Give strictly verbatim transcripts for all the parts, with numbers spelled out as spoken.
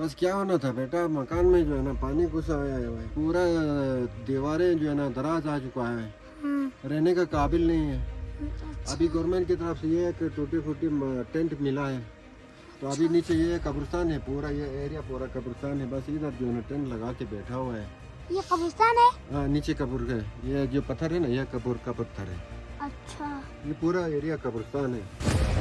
बस क्या होना था बेटा, मकान में जो है ना पानी घुसा हुआ है, पूरा दीवारें जो है ना दराज आ चुका है, रहने का काबिल नहीं है। अभी गवर्नमेंट की तरफ से ये एक टूटी फूटी टेंट मिला है, तो अभी नीचे ये कब्रिस्तान है, पूरा ये एरिया पूरा कब्रिस्तान है। बस इधर जो है ना टेंट लगा के बैठा हुआ है। ये कब्रिस्तान है? हाँ, नीचे कब्र है, ये जो पत्थर है ना, ये कब्र का पत्थर है। अच्छा, ये पूरा एरिया कब्रिस्तान है।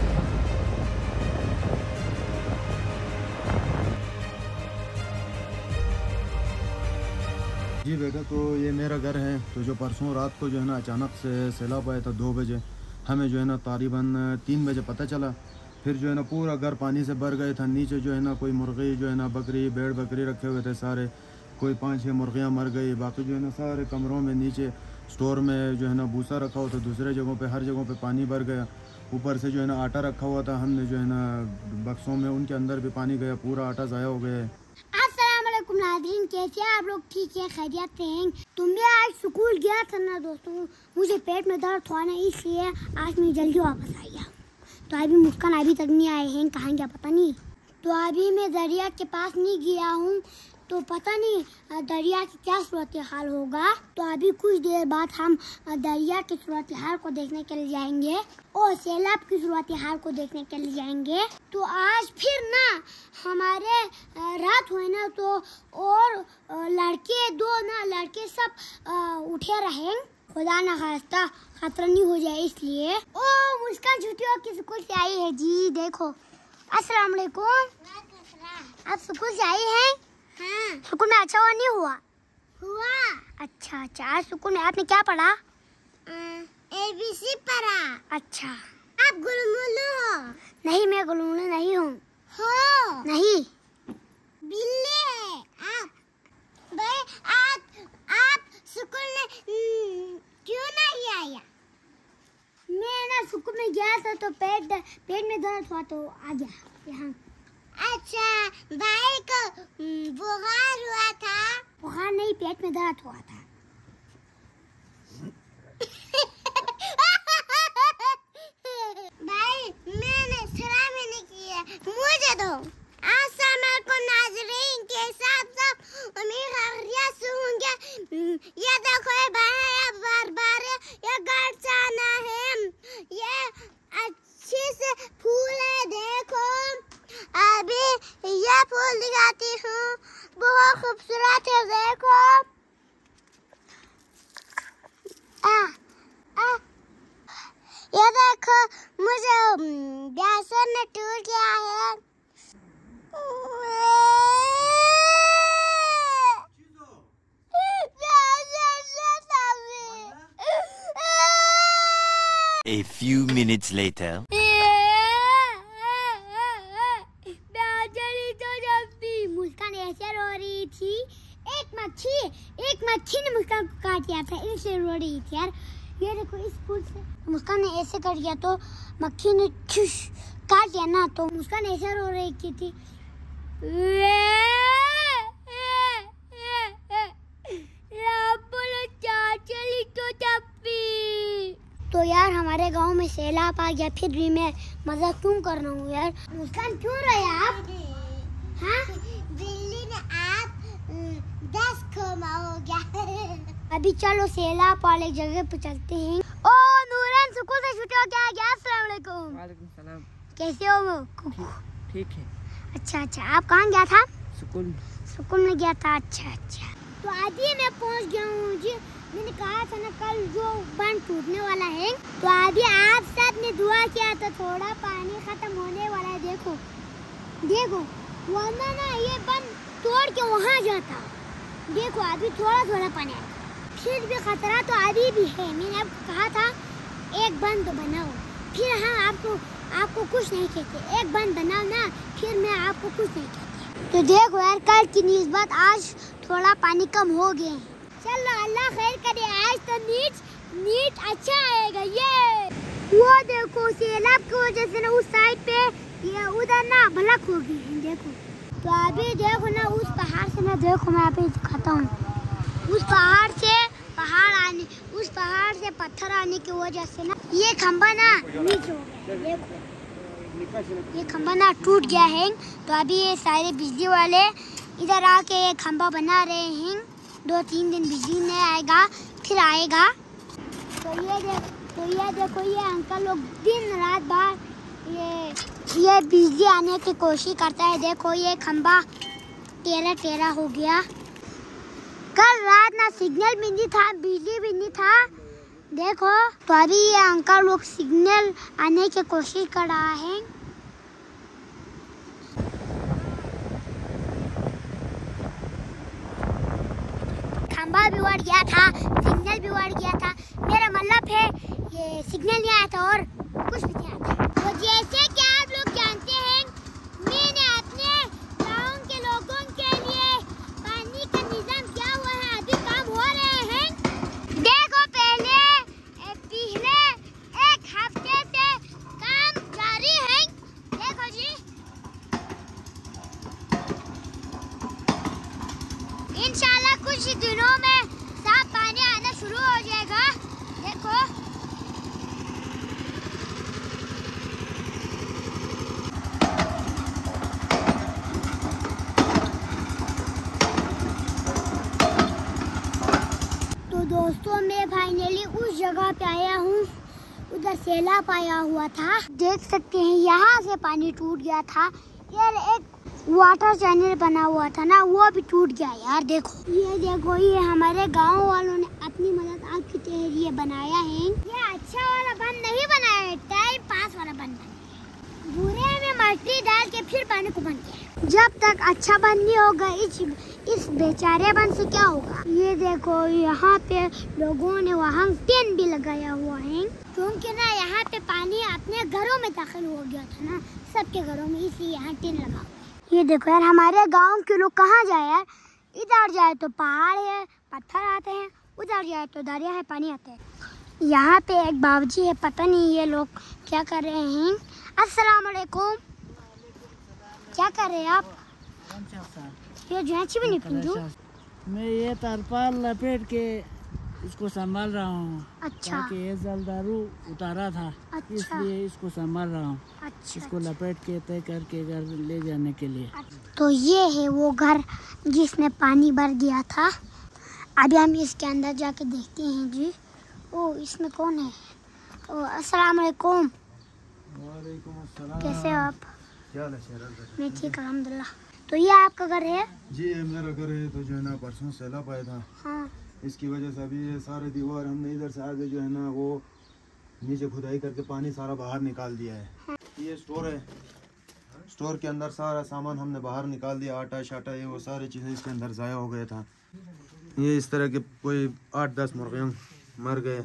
जी बेटा, तो ये मेरा घर है। तो जो परसों रात को जो है ना अचानक से सैलाब आया था दो बजे, हमें जो है ना तकरीबन तीन बजे पता चला। फिर जो है ना पूरा घर पानी से भर गया था। नीचे जो है ना कोई मुर्गी जो है ना बकरी भेड़ बकरी रखे हुए थे सारे, कोई पाँच छः मुर्गियाँ मर गई। बाकी जो है ना सारे कमरों में नीचे स्टोर में जो है ना भूसा रखा हुआ था, दूसरे जगहों पे हर जगहों पे पानी भर गया। ऊपर से जो है ना आटा रखा हुआ था, हमने जो है ना बक्सों में उनके अंदर भी पानी गया, पूरा आटा ज़ाया हो गया है। अस्सलामुअलैकुम नाज़रीन, कैसे हैं आप लोग? ठीक है, खैरियत से हैं? तुम भी आज स्कूल गया था ना दोस्तों, मुझे पेट में दर्द हुआ ना, इसलिए आज मैं जल्दी वापस आ गया। तो अभी मुस्कान अभी तक नहीं आए हैं, कहाँ गया पता नहीं। तो अभी मैं दरिया के पास नहीं गया हूँ, तो पता नहीं दरिया की क्या सूरत हाल होगा। तो अभी कुछ देर बाद हम दरिया की सूरत हाल को देखने के लिए जाएंगे और सैलाब की सूरत हाल को देखने के लिए जाएंगे। तो आज फिर ना हमारे रात हुए ना, तो और लड़के दो ना लड़के सब उठे रहे, खुदा ना खास्ता खतरा नहीं हो जाए इसलिए। ओ मुस्कान छुट्टियों की स्कूल से आई है जी, देखो। अस्सलाम वालेकुम, आप स्कूल से आई हैं? हाँ। स्कूल में अच्छा हुआ नहीं हुआ? हुआ। अच्छा अच्छा, आज स्कूल में आपने क्या पढ़ा? ए बी सी पढ़ा। अच्छा, आप गुलमुलू हो? नहीं, मैं गुलमुलू नहीं हूँ। हो? नहीं, बिल्ली है आप। भाई आप आप स्कूल में क्यों नहीं आया? मैं ना स्कूल में गया था तो पेट पेट में दर्द हुआ तो आ गया यहाँ। अच्छा, भाई को बुखार हुआ था? बुखार नहीं, पेट में दर्द हुआ था। भाई मैंने शराब नहीं किया, मुझे दो। अस्सलामुअलैकुम नाज़रीन, कैसे आप सब? उम्मीद खैरियत से होंगे। ये देखो ये भाई बार बार ये घर जाना है, ये अच्छे से फूल है, देखो। अभी ये फूल दिखाती हूँ, बहुत खूबसूरत है, देखो। आ, आ, ये देखो, मुझे ब्यासर ने टूर किया है। A few minutes later. मुस्कान ऐसे रो रही थी, एक मच्छी एक मच्छी ने मुस्कान को काट दिया था, इसलिए रो रही थी यार। ये देखो, इस फूल से मुस्कान ने ऐसे कर दिया तो मक्खी ने छुश काट दिया ना, तो मुस्कान ऐसे रो रही थी। तो यार हमारे गांव में सैलाब आ गया, फिर भी मैं मजाक क्यों कर रहा हूँ यार। मुस्कान क्यों रहे आप? हाँ? बिल्ली ने आप दस खोमा हो गया। अभी चलो सैलाब वाले जगह पे चलते हैं। ओ नूरन, स्कूल से छुट्टी हो क्या गया? अस्सलाम वालेकुम। वालेकुम सलाम। कैसे हो? ठीक है। अच्छा अच्छा, आप कहाँ गया था? स्कूल स्कूल में गया था। अच्छा अच्छा, तो अभी मैं पहुँच गया हूँ जी। मैंने कहा था ना कल जो बांध टूटने वाला है, तो अभी आप सब ने दुआ किया तो थोड़ा पानी खत्म होने वाला है। देखो देखो, वरना ना ये बांध तोड़ के वहाँ जाता। देखो अभी थोड़ा थोड़ा पानी है, फिर भी खतरा तो अभी भी है। मैंने आपको कहा था एक बंद तो बनाओ, फिर हम आपको आपको कुछ नहीं कहते। एक बंद बनाओ ना, फिर मैं आपको कुछ नहीं कहती। तो देखो यार, कल की निस्बत आज थोड़ा पानी कम हो गया है। चलो अल्लाह खैर करे, आज तो नीट नीट अच्छा आएगा। ये वो देखो, सैलाब की वजह से ना उस साइड पे ये उधर ना भलक हो गई है, देखो। तो अभी देखो ना उस पहाड़ से ना, देखो मैं अभी दिखाता हूँ, उस पहाड़ से पहाड़ आने उस पहाड़ से पत्थर आने की वजह से ना ये खंभा ना नीचे हो गया। देखो ये खंबा ना टूट गया है, तो अभी ये सारे बिजली वाले इधर आके ये खंबा बना रहे हैं। दो तीन दिन बिजली नहीं आएगा, फिर आएगा। तो ये देख तो ये देखो, ये अंकल लोग दिन रात बाहर ये ये बिजली आने की कोशिश करता है। देखो ये खंबा टेढ़ा टेढ़ा हो गया। कल रात ना सिग्नल भी नहीं था, बिजली भी नहीं था। देखो तो अभी ये अंकल लोग सिग्नल आने की कोशिश कर रहा है। खंबा भी उड़ गया था, सिग्नल भी उड़ गया था। मेरा मतलब है ये सिग्नल नहीं आया था और कुछ भी नहीं आया था। तो जैसे कि आप लोग जानते हैं, मैंने अपने गांव के लोगों के लिए पानी का निजाम किया हुआ है। अभी काम हो रहे हैं। देखो पहले पिछले एक हफ्ते से काम जारी है। देखो जी, इंशाल्लाह कुछ दिनों में साफ पानी आना शुरू हो जाएगा। देखो तो दोस्तों, मैं फाइनली उस जगह पे आया हूँ, उधर सैलाब आया हुआ था। देख सकते हैं यहाँ से पानी टूट गया था। यार एक वाटर चैनल बना हुआ था ना, वो भी टूट गया यार। देखो ये देखो, ये हमारे गांव वालों ने अपनी मदद आग की तरह ये बनाया है। ये अच्छा वाला बंद नहीं बनाया है, टाइम पास वाला बंद बनाया है। बुरे में मट्टी डाल के फिर पानी को बंद किया। जब तक अच्छा बंद नहीं होगा, इस इस बेचारे बंद से क्या होगा। ये देखो यहाँ पे लोगों ने वहाँ टेंट भी लगाया हुआ है, क्योंकि ना यहाँ पे पानी अपने घरों में दाखिल हो गया था ना, सबके घरों में, इसलिए यहाँ टेंट लगा हुआ है। ये देखो यार, हमारे गांव के लोग कहाँ जाए यार। इधर जाए तो पहाड़ है, पत्थर आते हैं, उधर जाए तो दरिया है, पानी आते हैं। यहाँ पे एक बाबूजी है, पता नहीं ये लोग क्या कर रहे हैं। अस्सलाम वालेकुम। क्या कर रहे हैं आप? ये जो भी नहीं पूछो। मैं ये तरपाल लपेट के इसको संभाल रहा हूँ। अच्छा। ताकि ये जलदारू उतारा था, अच्छा। इसलिए इसको संभाल रहा हूँ। अच्छा, इसको लपेट के तय करके घर ले जाने के लिए। तो ये है वो घर जिसमें पानी भर गया था। अभी हम इसके अंदर जाके देखते हैं जी। ओ, इसमें कौन है? ओ, अस्सलाम वालेकुम। वालेकुम अस्सलाम। कैसे हो आप? क्या हाल है शेर? मैं ठीक, अल्हम्दुलिल्लाह। तो ये आपका घर है? जी ये मेरा घर है। तो जो है ना परसों सैलाब आया था, हाँ। इसकी वजह से अभी ये सारे दीवार हमने इधर से आगे जो है ना वो नीचे खुदाई करके पानी सारा बाहर निकाल दिया है। हाँ। ये स्टोर है, स्टोर के अंदर सारा सामान हमने बाहर निकाल दिया। आटा शाटा ये वो सारी चीज़ें इसके अंदर ज़ाया हो गया था। ये इस तरह के कोई आठ दस मुर्गियाँ मर गए।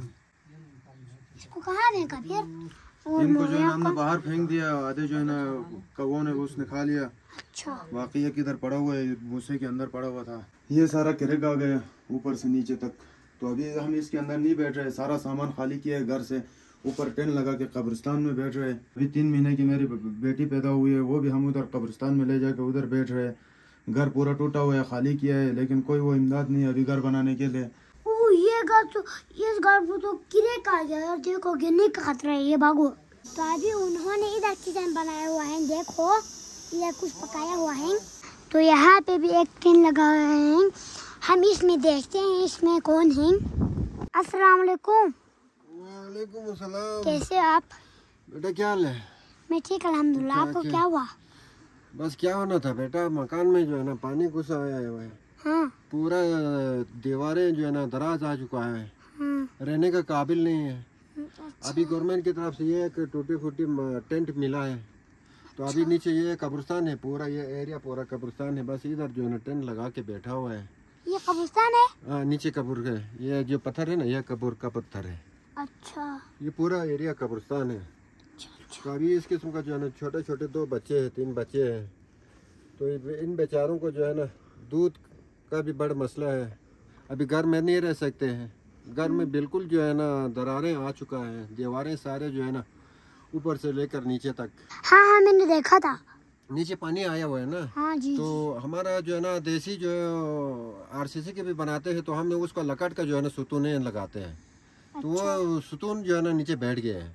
इसको कहाँ फेंका फिर? और इनको जो है ना हमने मुर्गियों बाहर फेंक दिया। आधे जो है ना कौवों ने उसने खा लिया। अच्छा। बाकी ये किधर पड़ा हुआ है, भूसे के अंदर पड़ा हुआ था। ये सारा किरक आ गया ऊपर से नीचे तक। तो अभी हम इसके अंदर नहीं बैठ रहे, सारा सामान खाली किया है घर से। ऊपर टेंट लगा के कब्रिस्तान में बैठ रहे। अभी तीन महीने की मेरी बेटी पैदा हुई है, वो भी हम उधर कब्रिस्तान में ले जाके उधर बैठ रहे। घर पूरा टूटा हुआ है, खाली किया है, लेकिन कोई वो इमदाद नहीं है अभी घर बनाने के लिए। ओ, ये घर तो इस घर को तो किरे का गया यार। देखो गिरने का खतरा है, ये भागो। तो अभी उन्होंने इधर किचन बनाया हुआ है। देखो ये कुछ पकाया हुआ है। तो यहाँ पे भी एक टेंट लगा हुआ है। हम इसमें देखते हैं इसमें कौन है। अस्सलाम वालेकुम। वालेकुम अस्सलाम। कैसे आप? बेटा क्या हाल है? मैं ठीक, अल्हम्दुलिल्लाह। आपको क्या हुआ? बस क्या होना था बेटा, मकान में जो है ना पानी घुसा आया है। हाँ। पूरा दीवारें जो है ना दराज आ चुका है, हाँ। रहने का काबिल नहीं है। अच्छा। अभी गवर्नमेंट की तरफ से ये एक टूटी फूटी टेंट मिला है। तो अभी नीचे ये कब्रिस्तान है, पूरा ये एरिया पूरा कब्रिस्तान है। बस इधर जो है ना टेंट लगा के बैठा हुआ है। ये कब्रिस्तान है? हाँ, नीचे कब्र है। ये जो पत्थर है ना, ये कब्र का पत्थर है। अच्छा। ये पूरा एरिया कब्रिस्तान है। तो अभी इस किस्म का जो है ना छोटे छोटे दो बच्चे हैं, तीन बच्चे हैं। तो इन बेचारों को जो है ना दूध का भी बड़ा मसला है। अभी घर में नहीं रह सकते हैं। घर में बिल्कुल जो है ना दरारें आ चुका है, दीवारें सारे जो है ना ऊपर से लेकर नीचे तक। हाँ हाँ, मैंने देखा था, नीचे पानी आया हुआ है ना। हाँ जी। तो हमारा जो है ना देसी जो आरसीसी के भी बनाते हैं, तो हम उसको लकड़ का जो है ना सुतून लगाते हैं। तो वो सुतून जो है ना नीचे बैठ गया है।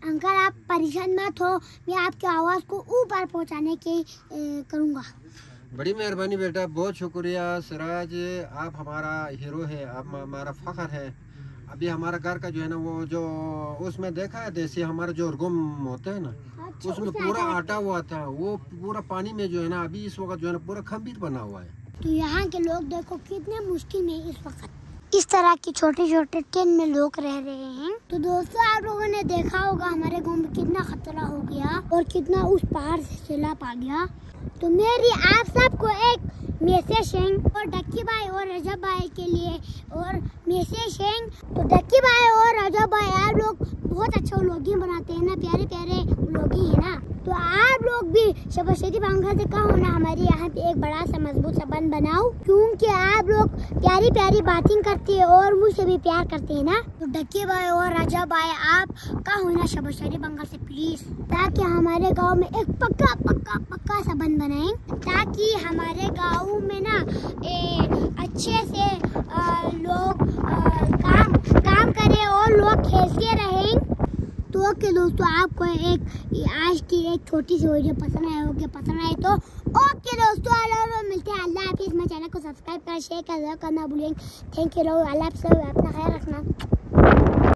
अंकल आप परेशान मत हो, मैं आपकी आवाज़ को ऊपर पहुंचाने की करूँगा। बड़ी मेहरबानी बेटा, बहुत शुक्रिया। सिराज आप हमारा हीरो है, आप हमारा फख्र है। अभी हमारा घर का जो है ना वो जो उसमें देखा है देसी हमारा जो गुम होता है ना, अच्छा, उसमें पूरा आटा हुआ था, वो पूरा पानी में जो है ना अभी इस वक्त जो है ना पूरा खंबीर बना हुआ है। तो यहाँ के लोग देखो कितने मुश्किल में इस वक्त इस तरह की छोटे छोटे टेंट में लोग रह रहे हैं। तो दोस्तों आप लोगों ने देखा होगा हमारे गाँव में कितना खतरा हो गया और कितना उस पहाड़ से सैलाब आ गया। तो मेरी आप सबको एक मैसेज है और डक्की भाई और रजब भाई के लिए और मैसेज है। तो डक्की भाई और रजब भाई आप लोग बहुत अच्छा व्लॉगिंग बनाते हैं ना, प्यारे प्यारे व्लॉगिंग है ना। तो आप लोग भी शहबाज शरीफ अंकल से कहो ना हमारे यहाँ पे एक बड़ा सा मजबूत सा बंद बनाओ, क्योंकि आप लोग प्यारी प्यारी बातें करते हैं और मुझसे भी प्यार करते हैं ना। तो डक्की भाई और रजब भाई आप कहो ना शहबाज शरीफ अंकल से प्लीज, ताकि हमारे गाँव में एक पक्का पक्का पक्का सा बंद बनाए, ताकि हमारे गाँव में ना ए, अच्छे से आ, लोग आ, काम काम करें और लोग खेलते रहें। तो ओके दोस्तों, आपको एक आज की एक छोटी सी वीडियो पसंद आया होगी, पसंद आए तो ओके दोस्तों अल्लाह मिलते हैं। अल्लाह हाफिज़। मेरे चैनल को सब्सक्राइब कर शेयर कर करना भूलें। Thank you. अल्लाह हाफिज़। अपना ख्याल रखना।